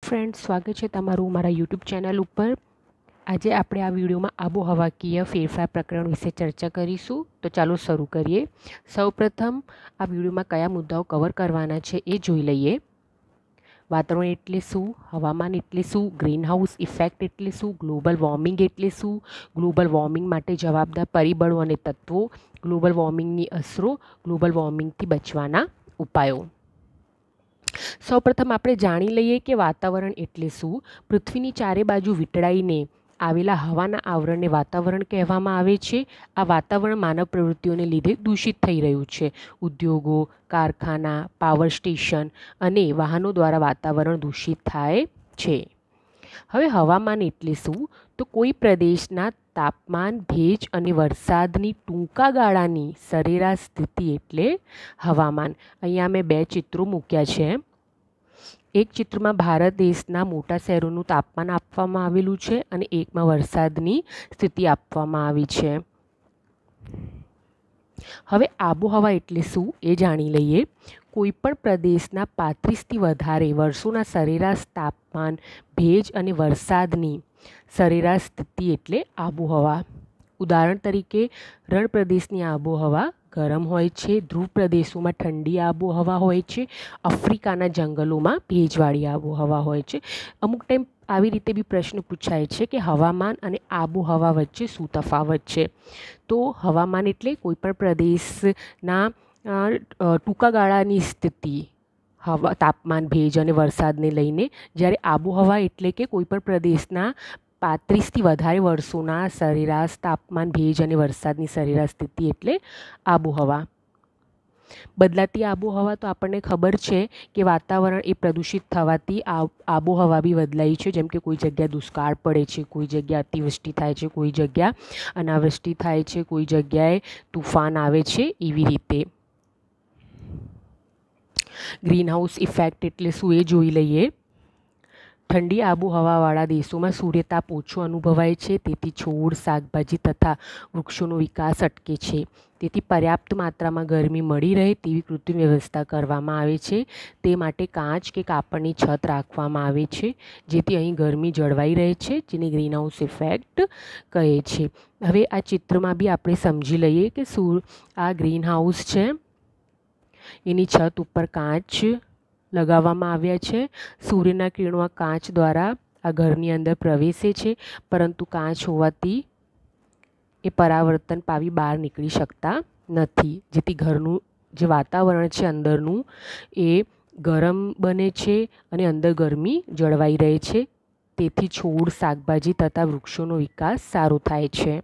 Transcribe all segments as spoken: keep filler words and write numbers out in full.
Friends, સ્વાગત છે તમારું મારા યુટ્યુબ ચેનલ ઉપર। આજે આપણે આ વિડીયોમાં આબોહવાકીય ફેરફાર પ્રકરણ વિશે ચર્ચા કરીશું। તો ચાલો શરૂ કરીએ। સૌપ્રથમ આ વિડીયોમાં કયા મુદ્દાઓ કવર કરવાના છે એ જોઈ લઈએ। વાતાવરણ એટલે શું, હવામાન એટલે શું, ગ્રીનહાઉસ ઇફેક્ટ એટલે શું, ગ્લોબલ વોર્મિંગ એટલે શું, ગ્લોબલ વોર્મિંગ માટે જવાબદાર પરિબળો અને તત્વો, ગ્લોબલ વોર્મિંગની અસરો, ગ્લોબલ વોર્મિંગથી બચવાના ઉપાયો। સૌપ્રથમ આપણે જાણી લઈએ કે વાતાવરણ એટલે શું। પૃથ્વીની ચારે બાજુ વીંટળાઈને આવેલા હવાના આવરણને વાતાવરણ કહેવામાં આવે છે। આ વાતાવરણ માનવ પ્રવૃત્તિઓને લીધે દૂષિત થઈ રહ્યું છે। ઉદ્યોગો, કારખાના, પાવર સ્ટેશન અને વાહનો દ્વારા વાતાવરણ દૂષિત થાય છે। હવે હવામાન એટલે શું? તો કોઈ પ્રદેશના તાપમાન, ભેજ અને વરસાદની ટૂંકા ગાળાની સરેરાશ સ્થિતિ એટલે હવામાન। અહીંયા મેં બે ચિત્રો મૂક્યા છે। એક ચિત્રમાં ભારત દેશના મોટા શહેરોનું તાપમાન આપવામાં આવેલું છે અને એકમાં વરસાદની સ્થિતિ આપવામાં આવી છે। હવે આબોહવા એટલે શું એ જાણી લઈએ। કોઈપણ પ્રદેશના પાંત્રીસથી વધારે વર્ષોના સરેરાશ તાપમાન, ભેજ અને વરસાદની સરેરાશ સ્થિતિ એટલે આબોહવા। ઉદાહરણ તરીકે રણ પ્રદેશની આબોહવા ગરમ હોય છે, ધ્રુવ પ્રદેશોમાં ઠંડી આબોહવા હોય છે, આફ્રિકાના જંગલોમાં ભેજવાળી આબોહવા હોય છે। અમુક ટાઈમ આવી રીતે બી પ્રશ્ન પૂછાય છે કે હવામાન અને આબોહવા વચ્ચે શું તફાવત છે। તો હવામાન એટલે કોઈપણ પ્રદેશના ટૂંકા ગાળાની સ્થિતિ, હવા, તાપમાન, ભેજ અને વરસાદને લઈને, જ્યારે આબોહવા એટલે કે કોઈપણ પ્રદેશના પાંત્રીસથી વધારે વર્ષોના સરેરાશ તાપમાન, ભેજ અને વરસાદની સરેરાશ સ્થિતિ એટલે આબોહવા। બદલાતી આબોહવા તો આપણને ખબર છે કે વાતાવરણ એ પ્રદૂષિત થવાથી આબોહવા બી બદલાઈ છે। જેમ કે કોઈ જગ્યા દુષ્કાળ પડે છે, કોઈ જગ્યા અતિવૃષ્ટિ થાય છે, કોઈ જગ્યા અનાવૃષ્ટિ થાય છે, કોઈ જગ્યાએ તુફાન આવે છે, એવી રીતે। ગ્રીનહાઉસ ઇફેક્ટ એટલે શું એ જોઈ લઈએ। ઠંડી આબોહવાવાળા દેશોમાં સૂર્યતાપ ઓછો અનુભવાય છે, તેથી છોડ, શાકભાજી તથા વૃક્ષોનો વિકાસ અટકે છે। તેથી પર્યાપ્ત માત્રામાં ગરમી મળી રહે તેવી કૃત્રિમ વ્યવસ્થા કરવામાં આવે છે। તે માટે કાચ કે કાપડની છત રાખવામાં આવે છે, જેથી અહીં ગરમી જળવાઈ રહે છે, જેને ગ્રીનહાઉસ ઇફેક્ટ કહે છે। હવે આ ચિત્રમાં બી આપણે સમજી લઈએ કે સૂર આ ગ્રીનહાઉસ છે, એની છત ઉપર કાચ લગાવવામાં આવ્યા છે। સૂર્યના કિરણો આ કાચ દ્વારા આ ઘરની અંદર પ્રવેશે છે, પરંતુ કાચ હોવાથી એ પરાવર્તન પામી બહાર નીકળી શકતા નથી, જેથી ઘરનું જે વાતાવરણ છે અંદરનું એ ગરમ બને છે અને અંદર ગરમી જળવાઈ રહે છે। તેથી છોડ, શાકભાજી તથા વૃક્ષોનો વિકાસ સારો થાય છે।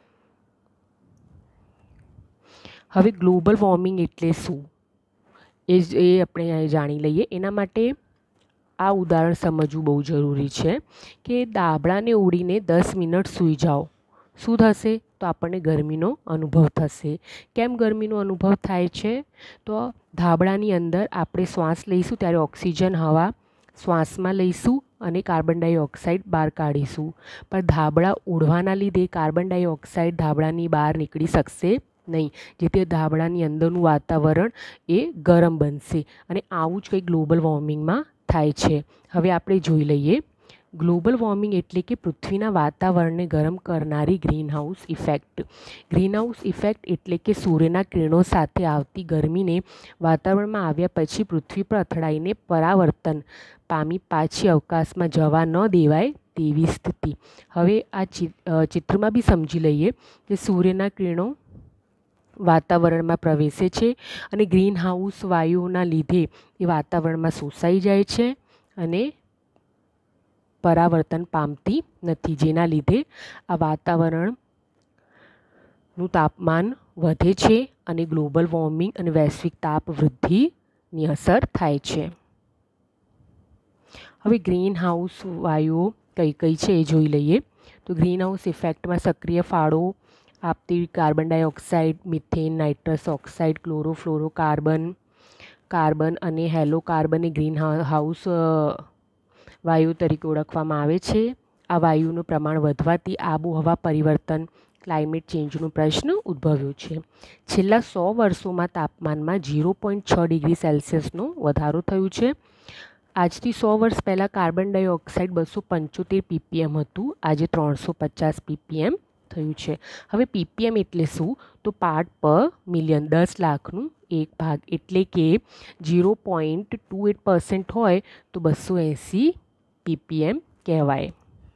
હવે ગ્લોબલ વોર્મિંગ એટલે શું એ એ આપણે જાણી લઈએ। એના માટે આ ઉદાહરણ સમજવું બહુ જરૂરી છે કે દાબડાને ઓળીને દસ મિનિટ સૂઈ જાઓ, શું થશે? તો આપણને ગરમીનો અનુભવ થશે। કેમ ગરમીનો અનુભવ થાય છે? તો ધાબળાની અંદર આપણે શ્વાસ લઈશું ત્યારે ઓક્સિજન હવા શ્વાસમાં લઈશું અને કાર્બન ડાયોક્સાઇડ બહાર કાઢીશું, પણ ધાબળા ઓઢવાના લીધે કાર્બન ડાયોક્સાઇડ ધાબળાની બહાર નીકળી શકશે નહીં, જેથી ધાબળાની અંદરનું વાતાવરણ એ ગરમ બનશે અને આવું જ કંઈ ગ્લોબલ વોર્મિંગમાં થાય છે। હવે આપણે જોઈ લઈએ। ગ્લોબલ વોર્મિંગ એટલે કે પૃથ્વીના વાતાવરણને ગરમ કરનારી ગ્રીનહાઉસ ઇફેક્ટ। ગ્રીનહાઉસ ઇફેક્ટ એટલે કે સૂર્યના કિરણો સાથે આવતી ગરમીને વાતાવરણમાં આવ્યા પછી પૃથ્વી પર અથડાઈને પરાવર્તન પામી પાછી અવકાશમાં જવા ન દેવાય તેવી સ્થિતિ। હવે આ ચિત્રમાં બી સમજી લઈએ કે સૂર્યના કિરણો વાતાવરણમાં પ્રવેશે છે અને ગ્રીનહાઉસ વાયુઓના લીધે એ વાતાવરણમાં શોષાઈ જાય છે અને પરાવર્તન પામતી નથી, જેના લીધે આ વાતાવરણનું તાપમાન વધે છે અને ગ્લોબલ વોર્મિંગ અને વૈશ્વિક તાપ વૃદ્ધિની અસર થાય છે। હવે ગ્રીનહાઉસ વાયુઓ કઈ કઈ છે એ જોઈ લઈએ। તો ગ્રીનહાઉસ ઇફેક્ટમાં સક્રિય ફાળો આપતી carbon dioxide, methane, nitrous oxide, chlorofluorocarbon carbon અને હેલો કાર્બન એ ગ્રીન હાઉસ વાયુ તરીકે ઓળખવામાં આવે છે। આ વાયુનું પ્રમાણ વધવાથી આબોહવા પરિવર્તન, ક્લાઇમેટ ચેન્જનો પ્રશ્ન ઉદ્ભવ્યો છે। છેલ્લા સો વર્ષોમાં તાપમાનમાં ઝીરો પોઈન્ટ છ ડિગ્રી સેલ્સિયસનો વધારો થયો છે। આજથી સો વર્ષ પહેલાં કાર્બન ડાયોક્સાઇડ બસો પંચોતેર પીપીએમ હતું, આજે ત્રણસો પચાસ પીપીએમ થયું છે. હવે પીપીએમ એટલે શું? તો પાર્ટ પર મિલિયન, દસ લાખનું એક ભાગ, એટલે કે zero point two eight percent હોય તો બસો એંસી પીપીએમ કહેવાય.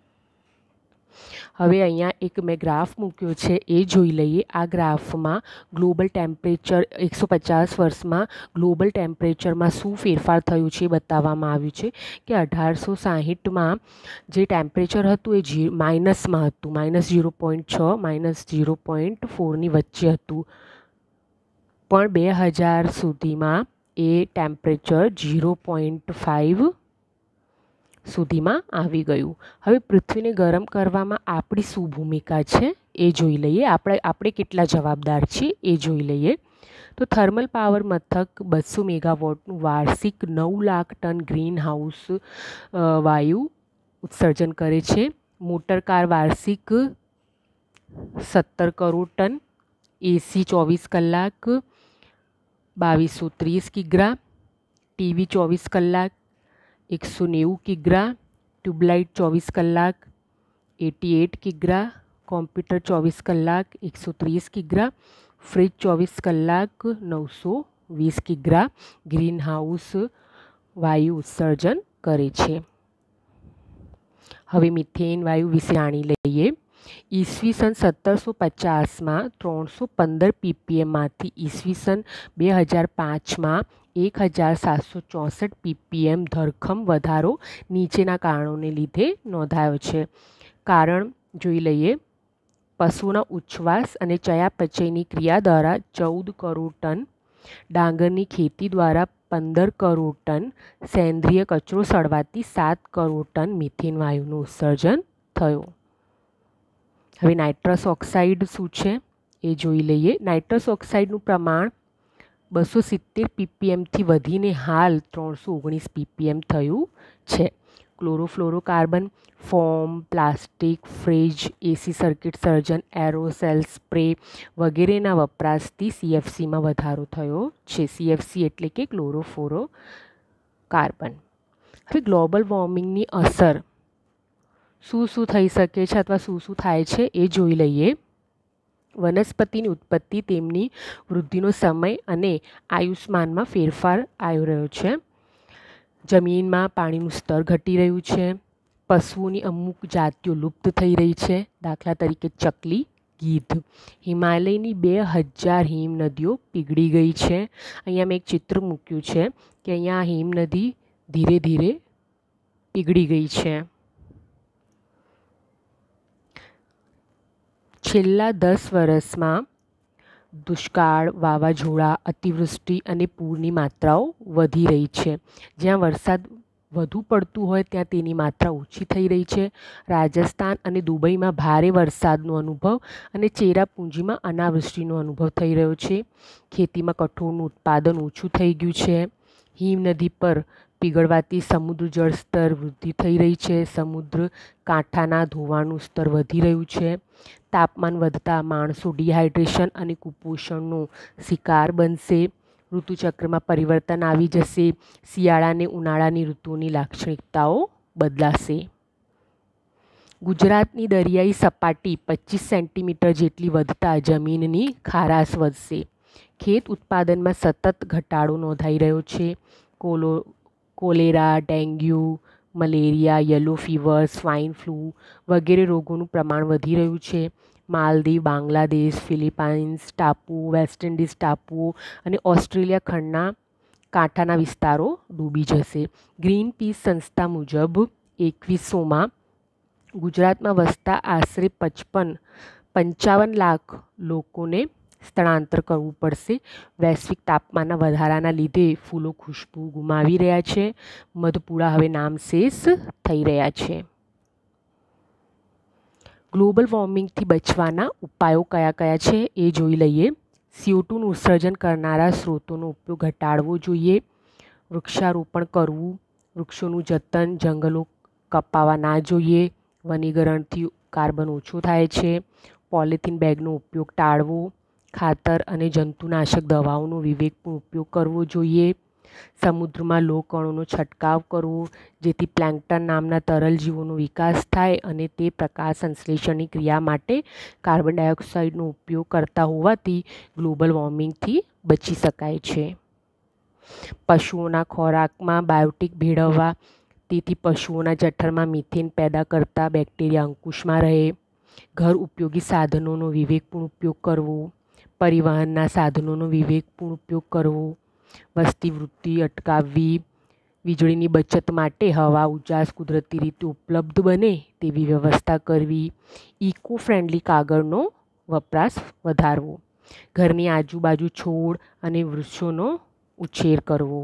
હવે અહીંયા એક મેં ગ્રાફ મૂક્યો છે, એ જોઈ લઈએ. આ ગ્રાફમાં ગ્લોબલ ટેમ્પરેચર એકસો પચાસ વર્ષમાં ગ્લોબલ ટેમ્પરેચરમાં શું ફેરફાર થયું છે એ બતાવવામાં આવ્યું છે કે અઢારસો સાહીઠમાં જે ટેમ્પરેચર હતું એ જી માઇનસમાં હતું, માઇનસ ઝીરો પોઈન્ટ છ માઇનસ ઝીરો પોઈન્ટ ફોરની વચ્ચે હતું, પણ બે હજાર સુધીમાં એ ટેમ્પરેચર ઝીરો પોઈન્ટ ફાઇવ સુધીમાં આવી ગયું. હવે પૃથ્વીને ગરમ કરવામાં આપણી શું ભૂમિકા છે એ જોઈ લઈએ. આપણે આપણે કેટલા જવાબદાર છીએ એ જોઈ લઈએ. તો થર્મલ પાવર મથક બસો મેગાવોટનું વાર્ષિક નવ લાખ ટન ગ્રીન હાઉસ વાયુ ઉત્સર્જન કરે છે. મોટર કાર વાર્ષિક સત્તર કરોડ ટન, એસી ચોવીસ કલાક બાવીસો ત્રીસ કિગ્રા, ટીવી ચોવીસ કલાક એકસો નેવું કિગ્રા, ટ્યુબલાઇટ ચોવીસ કલાક એટી એટ કિગ્રા, કોમ્પ્યુટર ચોવીસ કલાક એકસો ત્રીસ કિગ્રા, ફ્રિજ ચોવીસ કલાક નવસો વીસ કિગ્રા ગ્રીન હાઉસ વાયુ ઉત્સર્જન કરે છે. હવે મિથેન વાયુ વિશે જાણી લઈએ. ઈસવીસન સત્તરસો પચાસમાં ત્રણસો પંદર પીપીએમમાંથી ઈસવીસન બે હજાર પાંચમાં એક હજાર સાતસો ચોસઠ પીપીએમ ધરખમ વધારો નીચેના કારણોને લીધે નોંધાયો છે. કારણ જોઈ લઈએ. પશુઓના ઉચ્છવાસ અને ચયાપચયની ક્રિયા દ્વારા ચૌદ કરોડ ટન, ડાંગરની ખેતી દ્વારા પંદર કરોડ ટન, સેન્દ્રિય કચરો સળવાથી સાત કરોડ ટન મિથેન વાયુનું ઉત્સર્જન થયું. હવે નાઇટ્રસ ઓક્સાઇડ શું છે એ જોઈ લઈએ. નાઇટ્રસ ઓક્સાઇડનું પ્રમાણ બસો સિત્તેર પીપીએમથી વધીને હાલ ત્રણસો ઓગણીસ પીપીએમ થયું છે. Chlorofluorocarbon foam, plastic, fridge, AC circuit સર્જન, એરોસેલ સ્પ્રે વગેરેના વપરાશથી સીએફસીમાં વધારો થયો છે. સીએફસી એટલે કે ક્લોરોફ્લોરો કાર્બન. હવે ગ્લોબલ વોર્મિંગની અસર શું શું થઈ શકે છે અથવા શું શું થાય છે એ જોઈ લઈએ. વનસ્પતિની ઉત્પત્તિ, તેમની વૃદ્ધિનો સમય અને આયુષ્માનમાં ફેરફાર આવી રહ્યો છે. જમીનમાં પાણીનું સ્તર ઘટી રહ્યું છે. પશુઓની અમુક જાતિઓ લુપ્ત થઈ રહી છે, દાખલા તરીકે ચકલી, ગીધ. હિમાલયની બે હજાર હિમનદીઓ પીગળી ગઈ છે. અહીંયા મેં એક ચિત્ર મૂક્યું છે કે અહીંયા હિમનદી ધીરે ધીરે પીગળી ગઈ છે. છેલ્લા દસ વર્ષમાં દુષ્કાળ, વાવાઝોડા, અતિવૃષ્ટિ અને પૂરની માત્રાઓ વધી રહી છે. જ્યાં વરસાદ વધુ પડતું હોય ત્યાં તેની માત્રા ઓછી થઈ રહી છે. રાજસ્થાન અને દુબઈમાં ભારે વરસાદનો અનુભવ અને ચેરાપુંજીમાં અનાવૃષ્ટિનો અનુભવ થઈ રહ્યો છે. ખેતીમાં કઠોળનું ઉત્પાદન ઓછું થઈ ગયું છે. હિમનદી પર પીગળવાથી સમુદ્ર જળસ્તર વૃદ્ધિ થઈ રહી છે. સમુદ્ર કાંઠાના ધોવાણનું સ્તર વધી રહ્યું છે. તાપમાન વધતા માણસો ડિહાઇડ્રેશન અને કુપોષણનો શિકાર બનશે. ઋતુચક્રમાં પરિવર્તન આવી જશે. શિયાળા અને ઉનાળાની ઋતુની લાક્ષણિકતાઓ બદલાશે. ગુજરાતની દરિયાઈ સપાટી પચીસ સેન્ટીમીટર જેટલી વધતા જમીનની ખારાશ વધશે. ખેત ઉત્પાદનમાં સતત ઘટાડો નોંધાઈ રહ્યો છે. કોલો cholera, dengue, malaria, yellow fever, swine flu વગેરે રોગોનું પ્રમાણ વધી રહ્યું છે. માલદીવ, બાંગ્લાદેશ, ફિલિપાઇન્સ ટાપુઓ, વેસ્ટ ઇન્ડિઝ ટાપુઓ અને ઓસ્ટ્રેલિયા ખંડના કાંઠાના વિસ્તારો ડૂબી જશે. ગ્રીન પીસ સંસ્થા મુજબ એકવીસોમાં ગુજરાતમાં વસતા આશરે પચપન પંચાવન લાખ લોકોને સ્થળાંતર કરવું પડશે. વૈશ્વિક તાપમાનના વધારાના લીધે ફૂલો ખુશ્બુ ગુમાવી રહ્યા છે. મધપૂડા હવે નામશેષ થઈ રહ્યા છે. ગ્લોબલ વોર્મિંગથી બચવાના ઉપાયો કયા કયા છે એ જોઈ લઈએ. સીઓ ટુનું ઉત્સર્જન કરનારા સ્ત્રોતોનો ઉપયોગ ઘટાડવો જોઈએ. વૃક્ષારોપણ કરવું, વૃક્ષોનું જતન, જંગલો કપાવા ના જોઈએ. વનીકરણથી કાર્બન ઓછો થાય છે. પોલિથીન બેગનો ઉપયોગ ટાળવો. ખાતર અને જંતુનાશક દવાઓનો વિવેકપૂર્ણ ઉપયોગ કરવો જોઈએ. સમુદ્રમાં લો કણોનો છંટકાવ કરવો જેથી પ્લેન્કટન નામના તરલ જીવોનો વિકાસ થાય અને તે પ્રકાશ સંશ્લેષણની ક્રિયા માટે કાર્બન ડાયોક્સાઇડનો ઉપયોગ કરતા હોવાથી ગ્લોબલ વોર્મિંગથી બચી શકાય છે. પશુઓના ખોરાકમાં બાયોટિક ભેળવવા તેથી પશુઓના જઠરમાં મિથેન પેદા કરતા બેક્ટેરિયા અંકુશમાં રહે. ઘર ઉપયોગી સાધનોનો વિવેકપૂર્ણ ઉપયોગ કરવો. પરિવહનના સાધનોનો વિવેકપૂર્ણ ઉપયોગ કરવો. વસ્તી વૃદ્ધિ અટકાવવી. વીજળીની બચત માટે હવા ઉજાસ કુદરતી રીતે ઉપલબ્ધ બને તેવી વ્યવસ્થા કરવી. ઇકો ફ્રેન્ડલી કાગળનો વપરાશ વધારવો. ઘરની આજુબાજુ છોડ અને વૃક્ષોનો ઉછેર કરવો.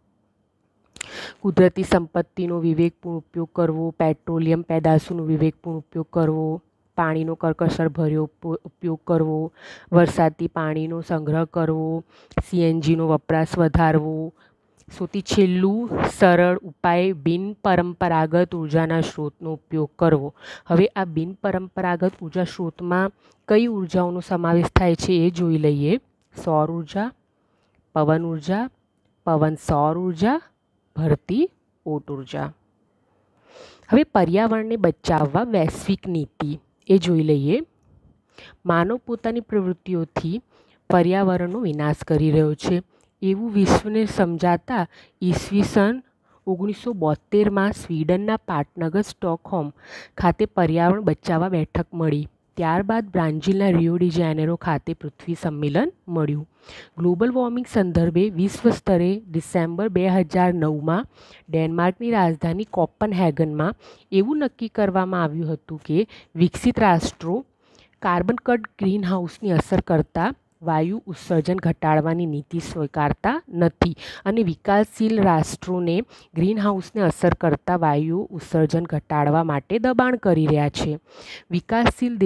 કુદરતી સંપત્તિનો વિવેકપૂર્ણ ઉપયોગ કરવો. પેટ્રોલિયમ પેદાશોનો વિવેકપૂર્ણ ઉપયોગ કરવો. પાણીનો કરકસરભર્યો ઉપયોગ કરવો. વરસાદી પાણીનો સંગ્રહ કરવો. સીએનજીનો વપરાશ વધારવો. સૌથી છેલ્લું સરળ ઉપાય બિન પરંપરાગત ઉર્જાના સ્ત્રોતનો ઉપયોગ કરવો. હવે આ બિન પરંપરાગત ઉર્જા સ્ત્રોતમાં કઈ ઉર્જાઓનો સમાવેશ થાય છે એ જોઈ લઈએ. સૌર ઉર્જા, પવન ઉર્જા, પવન સૌર ઉર્જા, ભરતી ઓટ ઉર્જા. હવે પર્યાવરણને બચાવવા વૈશ્વિક નીતિ એ જોઈ લઈએ. માનવ પોતાની પ્રવૃત્તિઓથી પર્યાવરણનો વિનાશ કરી રહ્યો છે એવું વિશ્વને સમજાતા ઈસવીસન ઓગણીસો બોતેરમાં સ્વીડનના પાટનગર સ્ટોકહોમ ખાતે પર્યાવરણ બચાવવા બેઠક મળી. ત્યારબાદ બ્રાઝિલના રિયો ડી જાનેરો ખાતે પૃથ્વી સંમેલન મળ્યું. ગ્લોબલ વોર્મિંગ સંદર્ભે વિશ્વ સ્તરે ડિસેમ્બર બે હજાર નવમાં ડેનમાર્કની રાજધાની કોપનહેગનમાં એવું નક્કી કરવામાં આવ્યું હતું કે વિકસિત રાષ્ટ્રો કાર્બન કટ ગ્રીન હાઉસની અસર કરતા વાયુ ઉત્સર્જન ઘટાડવાની નીતિ સ્વીકારતા નથી અને વિકાસશીલ રાષ્ટ્રોને ગ્રીન હાઉસને અસર કરતા વાયુ ઉત્સર્જન ઘટાડવા માટે દબાણ કરી રહ્યા છે. વિકાસશીલ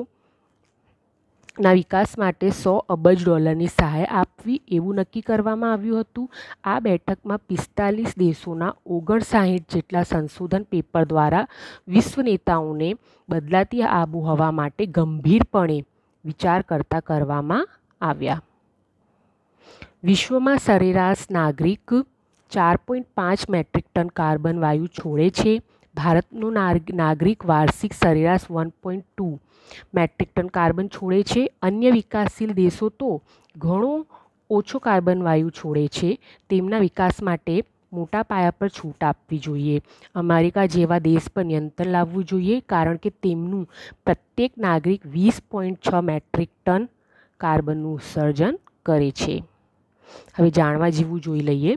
દેશોના વિકાસ માટે સો અબજ ડોલરની સહાય આપવી એવું નક્કી કરવામાં આવ્યું હતું. આ બેઠકમાં પિસ્તાલીસ દેશોના ઓગણસાઠ જેટલા સંશોધન પેપર દ્વારા વિશ્વ નેતાઓને બદલાતી આબોહવા માટે ગંભીરપણે વિચાર કરતા કરવામાં આવ્યા. વિશ્વમાં સરેરાશ નાગરિક ચાર પોઈન્ટ પાંચ મેટ્રિક ટન કાર્બન વાયુ છોડે છે. ભારતનો નાગરિક વાર્ષિક સરેરાશ one point two metric ton carbon છોડે છે. અન્ય વિકાસશીલ દેશો તો ઘણો ઓછો કાર્બન વાયુ છોડે છે. તેમના વિકાસ માટે મોટા પાયા પર છૂટ આપવી જોઈએ. અમેરિકા જેવા દેશ પર નિયંત્રણ લાવવું જોઈએ કારણ કે તેમનું પ્રત્યેક નાગરિક વીસ પોઈન્ટ છ મેટ્રિક ટન કાર્બનનું ઉત્સર્જન કરે છે. હવે જાણવા જેવું જોઈ લઈએ.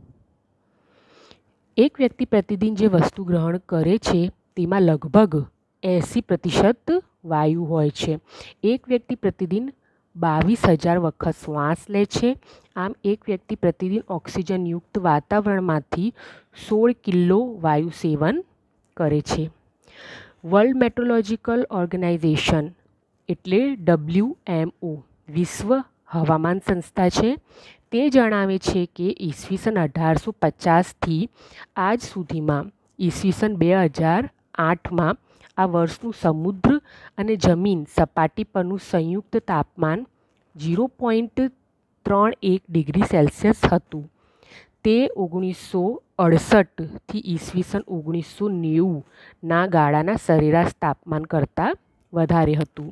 એક વ્યક્તિ પ્રતિદિન જે વસ્તુ ગ્રહણ કરે છે તેમાં લગભગ એંસી પ્રતિશત વાયુ હોય છે. એક વ્યક્તિ પ્રતિદિન બાવીસ હજાર વખત શ્વાસ લે છે. આમ એક વ્યક્તિ પ્રતિદિન ઓક્સિજનયુક્ત વાતાવરણમાંથી સોળ કિલો વાયુ સેવન કરે છે. વર્લ્ડ મેટ્રોલોજિકલ ઓર્ગેનાઇઝેશન એટલે ડબલ્યુ એમ ઓ વિશ્વ હવામાન સંસ્થા છે. તે જણાવે છે કે ઈસવીસન અઢારસો પચાસથી આજ સુધીમાં ઈસવીસન બે હજાર આઠમાં આ વર્ષનું સમુદ્ર અને જમીન સપાટી પરનું સંયુક્ત તાપમાન ઝીરો પોઈન્ટ ત્રણ એક ડિગ્રી સેલ્સિયસ હતું. તે ઓગણીસો અડસઠથી ઈસવીસન ઓગણીસો નેવુંના ગાળાના સરેરાશ તાપમાન કરતાં વધારે હતું.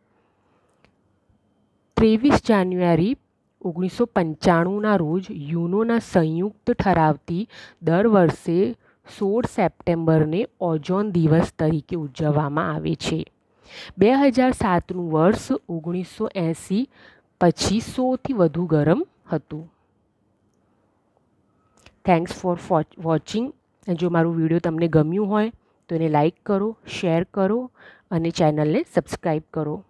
ત્રેવીસ જાન્યુઆરી ઓગણીસો પંચાણુંના રોજ યુનોના સંયુક્ત ઠરાવથી દર વર્ષે સોળ સપ્ટેમ્બરને ઓઝોન દિવસ તરીકે ઉજવવામાં આવે છે. બે હજાર સાતનું વર્ષ ઓગણીસો એંસી પછી સોથી વધુ ગરમ હતું. Thanks for watching. જો મારું વિડીયો તમને ગમ્યું હોય તો એને લાઈક કરો, શેર કરો અને ચેનલને સબસ્ક્રાઈબ કરો.